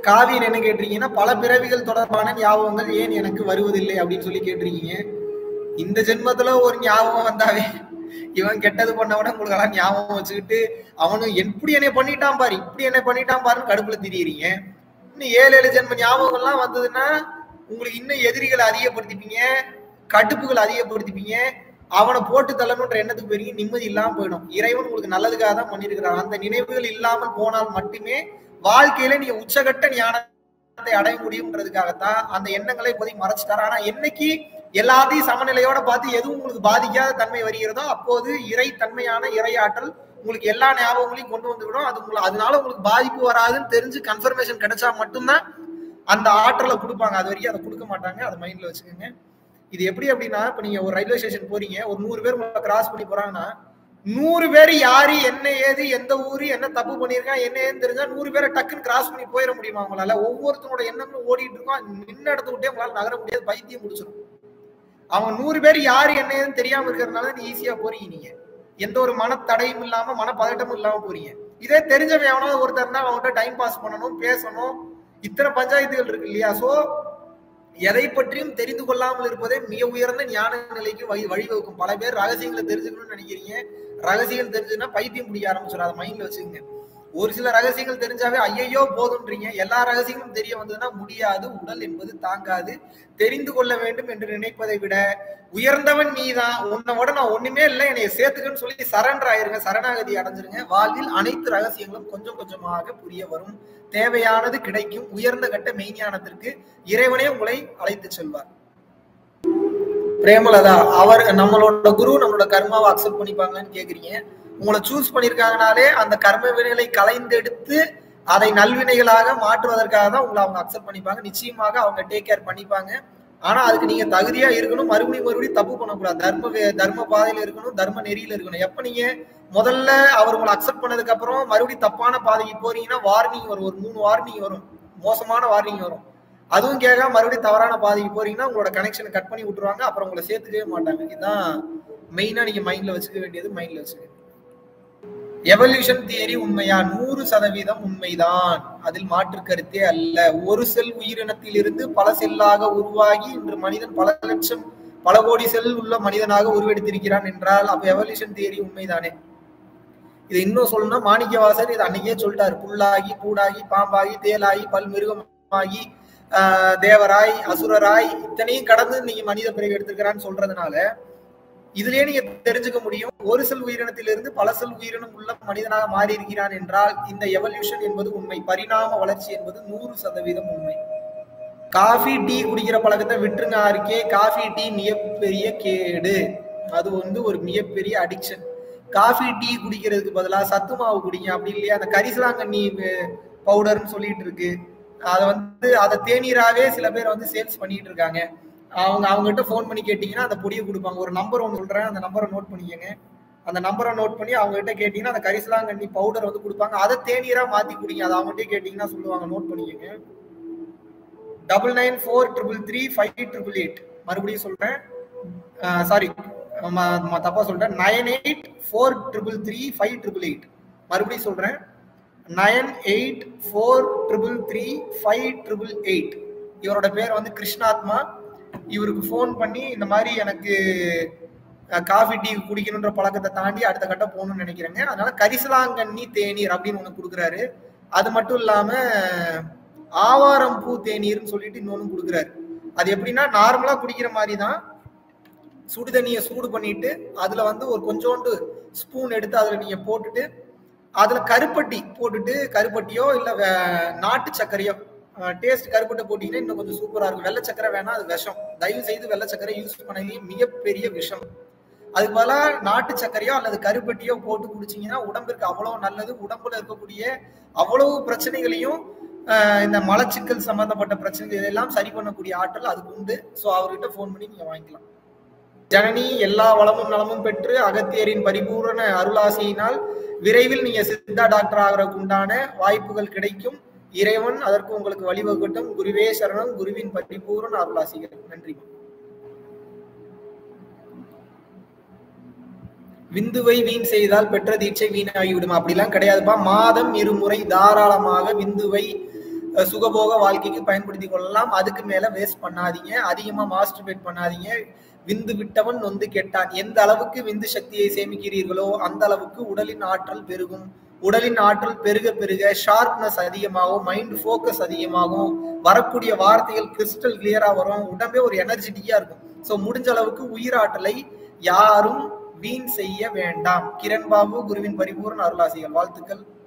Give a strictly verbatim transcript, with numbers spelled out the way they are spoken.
காவியன் என்ன கேட்டிருக்கீங்கன்னா, பல பிறவிகள் தொடர்பான ஞாபகங்கள் ஏன் எனக்கு வருவதில்லை அப்படின்னு சொல்லி கேட்டிருக்கீங்க. இந்த ஜென்மத்துல ஒரு ஞாபகம் வந்தாவே இவன் கெட்டது பண்ணவன உங்களுக்கு எல்லாம் ஞாபகம் வச்சுக்கிட்டு அவனு எப்படி என்னை பண்ணிட்டான் பாரு, இப்படி என்னை பண்ணிட்டான் பாருன்னு கடுப்புல திரியிறீங்க. இன்னும் ஏழு ஏழு ஜென்ம ஞாபகம் எல்லாம் வந்ததுன்னா உங்களுக்கு இன்னும் எதிரிகளை அதிகப்படுத்திப்பீங்க, கடுப்புகள் அதிகப்படுத்திப்பீங்க, அவனை போட்டு தள்ளணுன்ற எண்ணத்துக்கு போயிருங்க, நிம்மதி இல்லாம போயிடும். இறைவன் உங்களுக்கு நல்லதுக்காக தான் பண்ணியிருக்கிறான். அந்த நினைவுகள் இல்லாமல் போனால் மட்டுமே வாழ்க்கையில நீங்க உச்சகட்ட ஞானத்தை அடைய முடியும்ன்றதுக்காகத்தான் அந்த எண்ணங்களை இப்போதைக்கு மறைச்சிட்டாரு. ஆனா என்னைக்கு எல்லாத்தையும் சமநிலையோட பார்த்து எதுவும் உங்களுக்கு பாதிக்காத தன்மை வருகிறதோ அப்போது இறை தன்மையான இறை ஆற்றல் உங்களுக்கு எல்லா ஞாபகங்களையும் கொண்டு வந்து விடும். அது உங்களுக்கு அதனால உங்களுக்கு பாதிப்பு வராதுன்னு தெரிஞ்சு கன்ஃபர்மேஷன் கிடைச்சா மட்டும்தான் அந்த ஆற்றலை கொடுப்பாங்க. அது வரைக்கும் அதை கொடுக்க மாட்டாங்க. அதை மைண்ட்ல வச்சுக்கோங்க. இது எப்படி அப்படின்னா, இப்ப நீங்க ஒரு ரயில்வே ஸ்டேஷன் போறீங்க, ஒரு நூறு பேர் உங்களை கிராஸ் பண்ணி போறாங்கன்னா நூறு பேர் யாரு என்ன ஏது எந்த ஊரு என்ன தப்பு பண்ணிருக்கான் என்ன ஏன்னு தெரிஞ்சா நூறு பேரை டக்குன்னு கிராஸ் பண்ணி போயிட முடியுமா உங்களால? ஒவ்வொருத்தனோட எண்ணங்களும் ஓடிட்டு இருக்கோம். நின்ன இடத்த விட்டே உங்களால நகர முடியாது, பைத்தியம் முடிச்சிடும். அவங்க நூறு பேர் யாரு என்ன ஏதுன்னு தெரியாம இருக்கிறதுனால நீ ஈஸியா போறீங்க. நீங்க எந்த ஒரு மன தடையும் இல்லாம மன பதட்டமும் இல்லாம போறீங்க. இதே தெரிஞ்சவன் எவனாவது ஒருத்தர் தான் அவங்ககிட்ட டைம் பாஸ் பண்ணணும், பேசணும், இத்தனை பஞ்சாயத்துகள் இருக்கு இல்லையா? சோ எதை பற்றியும் தெரிந்து கொள்ளாமல் இருப்பதே மிக உயர்ந்த ஞான நிலைக்கு வழி வழிவகுக்கும். பல பேர் ரகசியங்களை தெரிஞ்சுக்கணும்னு நினைக்கிறீங்க. ரகசியங்கள் தெரிஞ்சுன்னா பைத்தியம் பிடிக்க ஆரம்பிச்சிடும். அதை மைண்ட்ல வச்சுக்கோங்க. ஒரு சில ரகசியங்கள் தெரிஞ்சாவே ஐயோ போதுன்றீங்க. எல்லா ரகசியங்களும் தெரிய வந்ததுன்னா முடியாது, உடல் என்பது தாங்காது. தெரிந்து கொள்ள வேண்டும் என்று நினைப்பதை விட உயர்ந்தவன் நீதான், உன்னை விட நான் ஒண்ணுமே இல்லை, என்னைய சேர்த்துக்கன்னு சொல்லி சரண்டர் ஆயிருங்க, சரணாகதி அடைஞ்சிருங்க. வாழ்வில் அனைத்து ரகசியங்களும் கொஞ்சம் கொஞ்சமாக புரிய வரும். தேவையானது கிடைக்கும். உயர்ந்த கட்ட மெய்ஞானத்திற்கு இறைவனே உங்களை அழைத்து செல்வார். பிரேமலதா, அவர் நம்மளோட குரு நம்மளோட கர்மாவை அக்செப்ட் பண்ணிப்பாங்கன்னு கேக்குறீங்க. உங்களை சூஸ் பண்ணிருக்காங்கனாலே அந்த கர்ம வினைகளை கலைந்தெடுத்து அதை நல்வினைகளாக மாற்றுவதற்காக தான் உங்களை அவங்க அக்செப்ட் பண்ணிப்பாங்க. நிச்சயமாக அவங்க டேக் கேர் பண்ணிப்பாங்க. ஆனா அதுக்கு நீங்க தகுதியா இருக்கணும். மறுபடியும் மறுபடியும் தப்பு பண்ணக்கூடாது. தர்ம தர்ம பாதையில இருக்கணும், தர்ம நெறியில இருக்கணும். எப்ப நீங்க முதல்ல அவர் உங்களை அக்செப்ட் பண்ணதுக்கு அப்புறம் மறுபடியும் தப்பான பாதைக்கு போறீங்கன்னா வார்னிங் வரும். ஒரு மூணு வார்னிங் வரும், மோசமான வார்னிங் வரும். அதுவும் கேட்காம மறுபடியும் தவறான பாதைக்கு போறீங்கன்னா உங்களோட கனெக்ஷனை கட் பண்ணி விட்டுருவாங்க. அப்புறம் உங்களை சேர்த்துக்கவே மாட்டாங்க. இதுதான் மெயினா நீங்க மைண்ட்ல வச்சுக்க வேண்டியது. மைண்ட்ல வச்சுக்க எவல்யூஷன் தியரி உண்மையா? நூறு சதவீதம் உண்மைதான். அதில் மாற்று கருத்தே அல்ல. ஒரு செல் உயிரினத்தில் இருந்து பல செல்லாக உருவாகி இன்று மனிதன் பல லட்சம் பல கோடி செல் உள்ள மனிதனாக உருவெடுத்திருக்கிறான் என்றால் அப்ப எவல்யூஷன் தியரி உண்மைதானே? இது இன்னும் சொல்லணும்னா மாணிக்கவாசர் இது அன்னைக்கே சொல்லிட்டாரு. புல்லாகி பூடாகி பாம்பாகி தேலாகி பல்மிருகமாகி ஆஹ் தேவராய் அசுரராய் இத்தனையும் கடந்து நீங்க மனித பிறகு எடுத்துக்கிறான்னு சொல்றதுனால இதுலயே நீங்க தெரிஞ்சுக்க முடியும். ஒரு செல் உயிரினத்திலிருந்து பல செல் உயிரினம் உள்ள மனிதனாக மாறி இருக்கிறான் என்றால் இந்த எவல்யூஷன் என்பது உண்மை. பரிணாம வளர்ச்சி என்பது நூறு சதவீதம் உண்மை. காஃபி டீ குடிக்கிற பழக்கத்தை விட்டுருங்க. இருக்கே காஃபி டீ மிகப்பெரிய கேடு. அது வந்து ஒரு மிகப்பெரிய அடிக்ஷன். காஃபி டீ குடிக்கிறதுக்கு பதிலாக சத்து மாவு குடிங்க. அப்படி இல்லையா அந்த கரிசலாங்கண்ணி பவுடர்னு சொல்லிட்டு இருக்கு. அதை வந்து அதை தேநீராவே சில பேர் வந்து சேல்ஸ் பண்ணிட்டு இருக்காங்க. அவங்க அவங்ககிட்ட ஃபோன் பண்ணி கேட்டீங்கன்னா அந்த பொடியை கொடுப்பாங்க. ஒரு நம்பர் ஒன்று சொல்றேன், அந்த நம்பரை நோட் பண்ணிக்கங்க. அந்த நம்பரை நோட் பண்ணி அவங்க கிட்ட கேட்டீங்கன்னா அந்த கரிசலாங்கண்ணி பவுடர் வந்து கொடுப்பாங்க. அதை தேநீரா மாத்தி குடிங்க. அதை அவங்ககிட்ட கேட்டீங்கன்னா சொல்லுவாங்க. நோட் பண்ணிக்கங்க. Double nine four triple three five triple eight மறுபடியும் சொல்றேன். சாரி தப்பா சொல்றேன். Nine eight four triple three five triple eight மறுபடியும் சொல்றேன். Nine eight four triple three five triple eight. இவரோட பேர் வந்து கிருஷ்ணாத்மா. இவருக்கு ஃபோன் பண்ணி இந்த மாதிரி எனக்கு காஃபி டீ குடிக்கணுன்ற பழக்கத்தை தாண்டி அடுத்த கட்டம் போகணும்னு நினைக்கிறேங்க. அதனால கரிசலாங்கண்ணி தேநீர் அப்படின்னு ஒண்ணு கொடுக்குறாரு. அது மட்டும் இல்லாம ஆவாரம் பூ தேநீர்னு சொல்லிட்டு இன்னொன்னு கொடுக்குறாரு. அது எப்படின்னா நார்மலா குடிக்கிற மாதிரி தான். சுடு தண்ணியை சூடு பண்ணிட்டு அதுல வந்து ஒரு கொஞ்சோண்டு ஸ்பூன் எடுத்து அதுல நீங்க போட்டுட்டு அதுல கருப்பட்டி போட்டுட்டு, கருப்பட்டியோ இல்ல நாட்டு சர்க்கரையோ, டேஸ்ட் கருப்பட்டை போட்டீங்கன்னா இன்னும் கொஞ்சம் சூப்பரா இருக்கும். வெள்ளை சக்கரை வேணா, அது விஷம். தயவு செய்து வெள்ளை சக்கரை யூஸ் பண்ணி மிகப்பெரிய விஷம். அதுக்கு பதிலா நாட்டு சர்க்கரையோ அல்லது கருப்பட்டியோ போட்டு குடிச்சீங்கன்னா உடம்பிற்கு அவ்வளவு நல்லது. உடம்புல இருக்கக்கூடிய அவ்வளவு பிரச்சனைகளையும் இந்த மலச்சிக்கல் சம்பந்தப்பட்ட பிரச்சனைகள் இதெல்லாம் சரி பண்ணக்கூடிய ஆற்றல் அதுக்கு உண்டு. ஸோ அவர்கிட்ட ஃபோன் பண்ணி நீங்க வாங்கிக்கலாம். ஜனனி எல்லா வளமும் நலமும் பெற்று அகத்தியரின் பரிபூரண அருளாசியினால் விரைவில் நீங்க சித்தா டாக்டர் ஆகிறதுக்கு உண்டான வாய்ப்புகள் கிடைக்கும். இறைவன் அதற்கு உங்களுக்கு வழிவகுட்டும். குருவே சரணம். குருவின் பரிபூரண அருளாசிகள். நன்றி. விந்துவை வீண் செய்தால் பெற்ற தீட்சை வீணாகிவிடும். அப்படிலாம் கிடையாதுப்பா. மாதம் இருமுறை தாராளமாக விந்துவை சுகபோக வாழ்க்கைக்கு பயன்படுத்தி கொள்ளலாம். அதுக்கு மேல வேஸ்ட் பண்ணாதீங்க. அதிகமா மாஸ்டர்பேட் பண்ணாதீங்க. விந்து விட்டவன் நொந்து கெட்டான். எந்த அளவுக்கு விந்து சக்தியை சேமிக்கிறீர்களோ அந்த அளவுக்கு உடலின் ஆற்றல் பெருகும். உடலின் ஆற்றல் பெருக பெருக ஷார்ப்னஸ் அதிகமாகும், மைண்ட் ஃபோக்கஸ் அதிகமாகும், வரக்கூடிய வார்த்தைகள் கிறிஸ்டல் கிளியரா வரும், உடம்பே ஒரு எனர்ஜெட்டிக்கா இருக்கும். ஸோ முடிஞ்ச அளவுக்கு உயிராற்றலை யாரும் வீண் செய்ய வேண்டாம். கிரண் பாபு, குருவின் பரிபூர்ண அருளாசிகள். வாழ்த்துக்கள்.